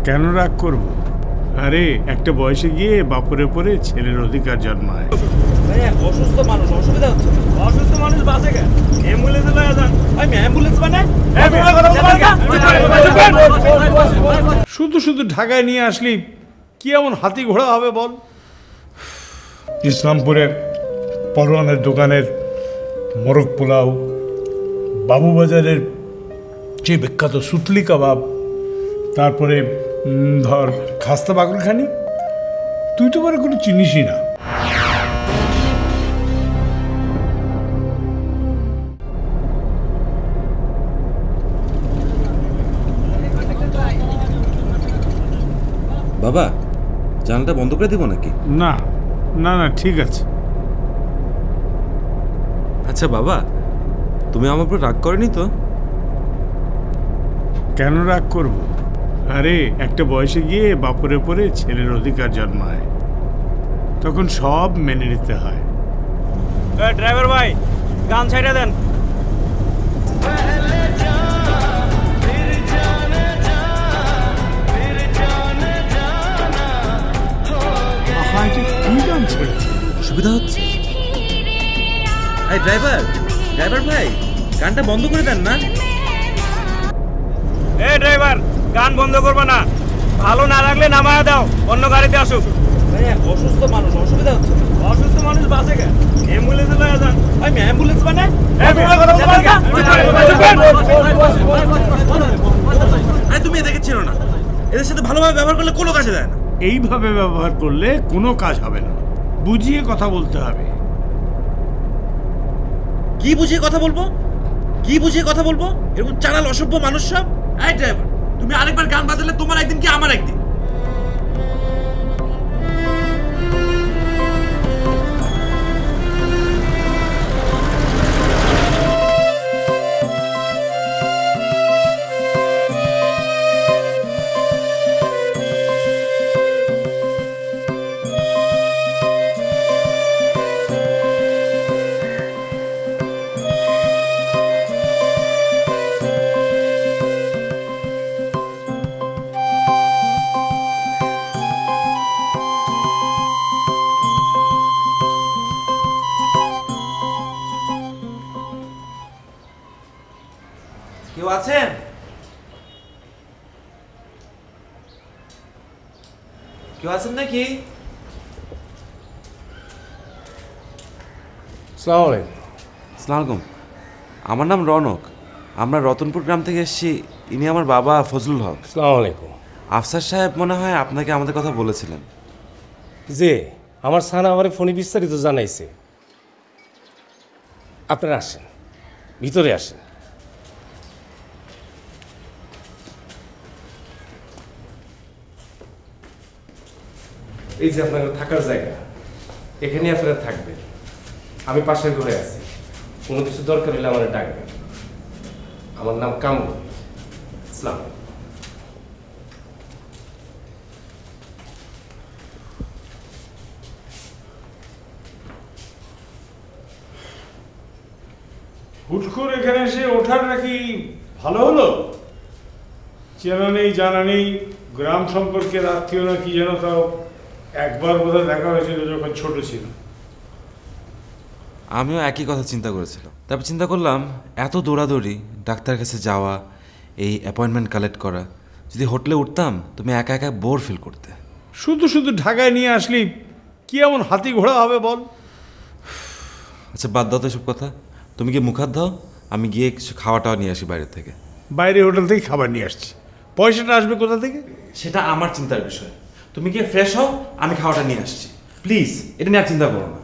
কেন রাগ করব? আরে একটা বয়সে গিয়ে বাপরে পরে ছেলের অধিকার জন্মায়। অসুস্থ মানুষ, অসুবিধা হচ্ছে। অসুস্থ মানুষ বাসে কেন? অ্যাম্বুলেন্সে লয়ে যান। আমি অ্যাম্বুলেন্স মানে শুধু শুধু ঢাকায় নিয়ে আসলি কি এমন হাতি ঘোড়া হবে বল? ইসলামপুরের পরোয়ানের দোকানের মোরগ পোলাও, বাবুবাজারের যে বিখ্যাত সুতলি কাবাব, তারপরে ধর খাস্তা বাকরখানি, তুই তো বলে কোনো চিনিসই না। বাবা, জানলাটা বন্ধ করে দিব নাকি? না না না, ঠিক আছে। আচ্ছা বাবা, তুমি আমার উপর রাগ করনি তো? কেন রাগ করব? আরে একটা বয়সে গিয়ে বাপরে পরে ছেলের অধিকার জন্মায়, তখন সব মেনে নিতে হয়। ড্রাইভার ভাই, গান ছাইড়া দেন। অসুবিধা হচ্ছে? এই ড্রাইভার ভাই, গানটা বন্ধ করে দেন না। এ ড্রাইভার, গান বন্ধ করবে না। ভালো না লাগলে নামায়া দাও, অন্য গাড়িতে আসুক। অসুস্থ মানুষ, অসুবিধা হচ্ছে। অসুস্থ মানুষ বাসে কেন? অ্যাম্বুলেন্সে লয়ে যান। আমি অ্যাম্বুলেন্স মানে তুমি এদেরকে ছিল না। এদের সাথে ভালোভাবে ব্যবহার করলে কোনো কাজে দেয় না। এইভাবে ব্যবহার করলে কোনো কাজ হবে না, বুঝিয়ে কথা বলতে হবে। কি বুঝিয়ে কথা বলবো? এরকম চালাল অসভ্য মানুষ সব। এই ড্রাইভার, তুমি আরেকবার গান বাজালে তোমার একদিন কি আমার একদিন। কেউ আছেন? নাকি? আসসালামু আলাইকুম। আসসালামু আলাইকুম। আমার নাম রনক। আমরা রতনপুর গ্রাম থেকে এসেছি। ইনি আমার বাবা ফজলুল হক। আসসালামু আলাইকুম। আফসার সাহেব মনে হয় আপনাকে আমাদের কথা বলেছিলেন। যে আমার সানা আমার ফোনে বিস্তারিত জানাইছে। আপনারা আসেন, ভিতরে আসেন। এই যে আপনার থাকার জায়গা, এখানে আপনারা থাকবেন। আমি পাশের ঘরে আছি, কোনো কিছু দরকার হলে আমার ডাকবেন। আমার নাম কামরুল ইসলাম। হুট করে এখানে এসে ওঠার নাকি ভালো হলো? চেনা নেই, জানা নেই, গ্রাম সম্পর্কের আত্মীয় না কি যেন, তাও একবার বোধহয় দেখা হয়েছিল যখন ছোট ছিল। আমিও একই কথা চিন্তা করেছিলাম। তারপর চিন্তা করলাম, এত দৌড়াদৌড়ি, ডাক্তার কাছে যাওয়া, এই অ্যাপয়েন্টমেন্ট কালেক্ট করা, যদি হোটেলে উঠতাম তুমি একা একা বোর ফিল করতে। শুধু শুধু ঢাকায় নিয়ে আসলি কি এমন হাতি ঘোড়া হবে বল? আচ্ছা বাদ দাও তো এসব কথা। তুমি কি মুখ হাত দাও, আমি গিয়ে কিছু খাওয়া টাওয়া নিয়ে আসি বাইরে থেকে। বাইরে হোটেল থেকে খাবার নিয়ে আসছি, পয়সাটা আসবে কোথা থেকে? সেটা আমার চিন্তার বিষয়। তুমি গিয়ে ফ্রেশ হও, আমি খাওয়াটা নিয়ে আসছি। প্লিজ, এটা নিয়ে আর চিন্তা করো না।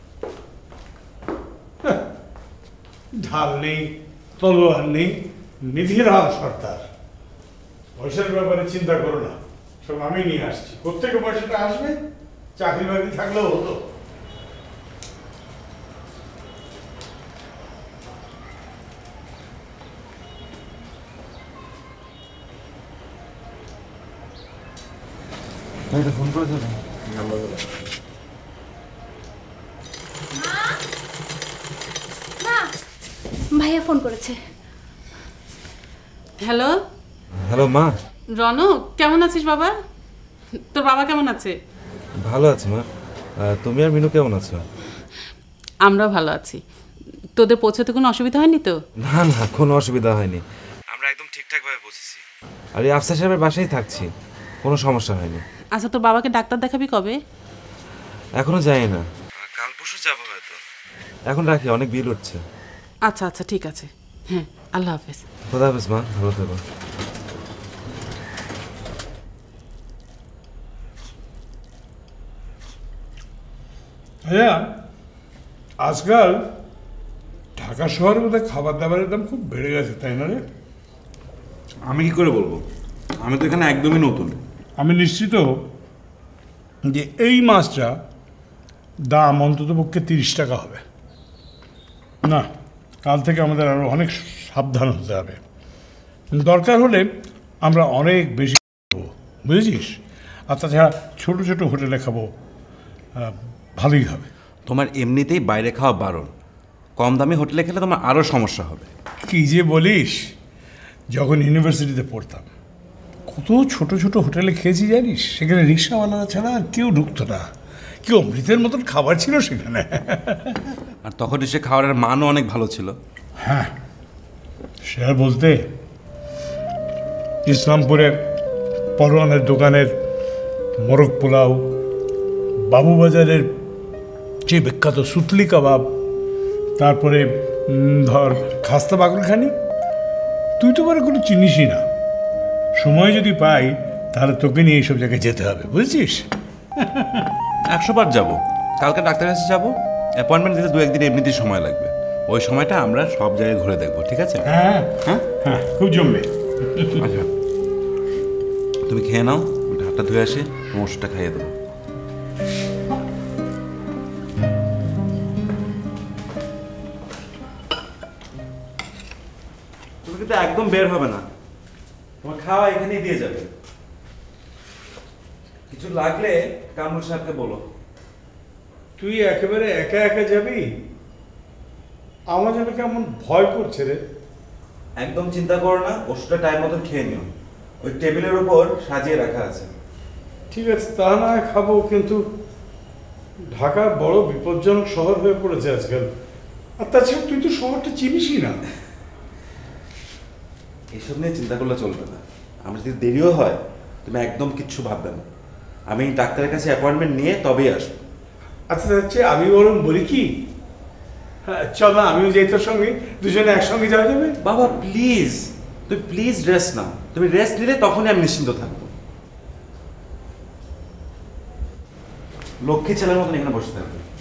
ঢাল নেই, তলোয়ার নেই, নিধিরাম সর্দার। পয়সার ব্যাপারে চিন্তা করো না, সব আমি নিয়ে আসছি। কোত্থেকে পয়সাটা আসবে? চাকরি বাকরি থাকলেও হতো। ফোন করে দেবে। ভাইয়া ফোন করেছে। হ্যালো হ্যালো মা। রনক, কেমন আছিস বাবা? তোর বাবা কেমন আছে? ভালো আছে মা। তুমি আর মিনু কেমন আছো? আমরাও ভালো আছি। তোদের পৌঁছতে কোনো অসুবিধা হয়নি তো? না না, কোনো অসুবিধা হয়নি, আমরা একদম ঠিকঠাকভাবে পৌঁছেছি। আর এই আফসার সাহেবের বাসায় থাকছি, কোনো সমস্যা হয়নি। আচ্ছা, তোর বাবাকে ডাক্তার দেখাবি কবে? এখনো যাই না, কাল পরশু যাবো হয়তো। এখন রাখি, অনেক বিল উঠছে। আচ্ছা আচ্ছা, ঠিক আছে। হ্যাঁ, আল্লাহ হাফেজ। খোদা হাফেজ মা, ভালো থেকো। ভাইয়া, আজকাল ঢাকা শহরের মধ্যে খাবার দাবারের দাম খুব বেড়ে গেছে, তাই না রে? আমি কি করে বলবো, আমি তো এখানে একদমই নতুন। আমি নিশ্চিত যে এই মাছটা দাম অন্ততপক্ষে 30 টাকা হবে। না, কাল থেকে আমাদের আরও অনেক সাবধান হতে হবে। দরকার হলে আমরা অনেক বেশি খাবো, বুঝেছিস? আর তাছাড়া ছোটো ছোটো হোটেলে খাবো, ভালোই হবে। তোমার এমনিতেই বাইরে খাওয়া বারণ, কম দামি হোটেলে খেলে তোমার আরও সমস্যা হবে। কী যে বলিস, যখন ইউনিভার্সিটিতে পড়তাম কত ছোট ছোট হোটেলে খেয়েছি জানিস? সেখানে রিক্সাওয়ালারা ছাড়া আর কেউ ঢুকতো না। কি অমৃতের মতন খাবার ছিল সেখানে। আর তখন এসে খাবারের মানও অনেক ভালো ছিল। হ্যাঁ, সে আর বলতে। ইসলামপুরে পরোয়ানের দোকানের মোরগ পোলাও, বাবুবাজারের যে বিখ্যাত সুতলি কাবাব, তারপরে ধর খাস্তা বাগরখানি, তুই তো কোনো চিনিসই না। সময় যদি পাই তাহলে তোকে নিয়ে এইসব জায়গায় যেতে হবে, বুঝেছিস? 100 বার যাবো। কালকে ডাক্তারের কাছে যাবো, অ্যাপয়েন্টমেন্ট দিতে 2-1 দিন এমনিতেই সময় লাগবে। ওই সময়টা আমরা সব জায়গায় ঘুরে দেখবো, ঠিক আছে? হ্যাঁ হ্যাঁ হ্যাঁ, খুব জমবে। আচ্ছা, তুমি খেয়ে নাও, হাতটা ধুয়ে আসে, তোমার ওষুধটা খাইয়ে দেবো। তুমি কিন্তু একদম বের হবে না, তোমার খাওয়া এখানেই দিয়ে যাবে। কিছু লাগলে কামরুল সাহেবকে বলো। তুই একেবারে একা একা যাবি? আমার যেন কেমন ভয় করছে রে। একদম চিন্তা করো না, ওষুধটা টাইম মতো খেয়ে নিও। ওই টেবিলের উপর সাজিয়ে রাখা আছে। ঠিক আছে, তা না হয় খাবো, কিন্তু ঢাকা বড় বিপজ্জনক শহর হয়ে পড়েছে আজকাল। আর তাছাড়া তুই তো শহরটা চিনিসই না। এসব নিয়ে চিন্তা করলে চলবে না। আমার যদি দেরিও হয়, তুমি একদম কিচ্ছু ভাববে না। আমি ডাক্তারের কাছে অ্যাপয়েন্টমেন্ট নিয়ে তবেই আসবো। আচ্ছা হচ্ছে, আমি বরং বলি কি, হ্যাঁ চল না, আমিও যাই তোর সঙ্গে, দুজনে একসঙ্গে যাওয়া যাবে। বাবা প্লিজ, তুমি প্লিজ রেস্ট নাও। তুমি রেস্ট নিলে তখনই আমি নিশ্চিন্ত থাকবো। লক্ষ্মী ছেলের মতন এখানে বসে থাকবে।